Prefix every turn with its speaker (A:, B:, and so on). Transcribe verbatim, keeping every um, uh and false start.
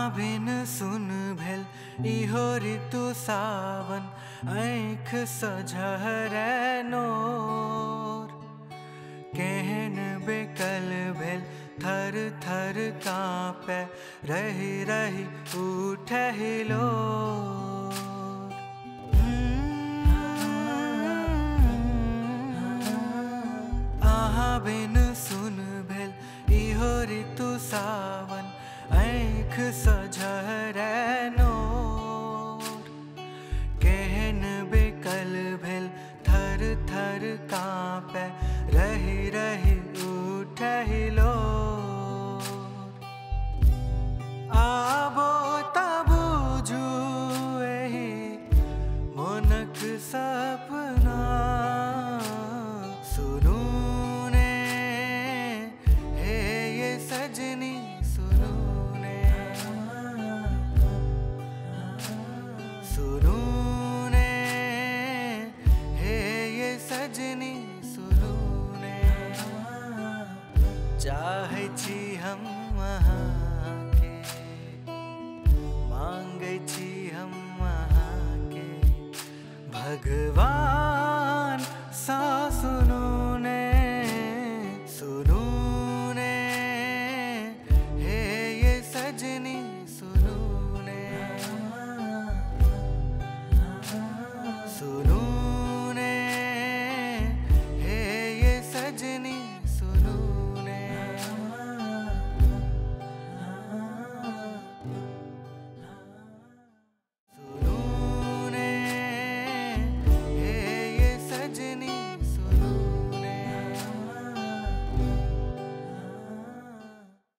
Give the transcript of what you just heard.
A: अहाँ बिन सुन भेल इहो ऋतु सावन, आँख सझहरै नोर। केहन बेकल भेल थर थर काँपै, रहि रहि उठै हिलोर। अहाँ बिन सुन भेल इहो ऋतु सावन, आँख सझहरै नोर। केहन बेकल भेल थर थर काँपै,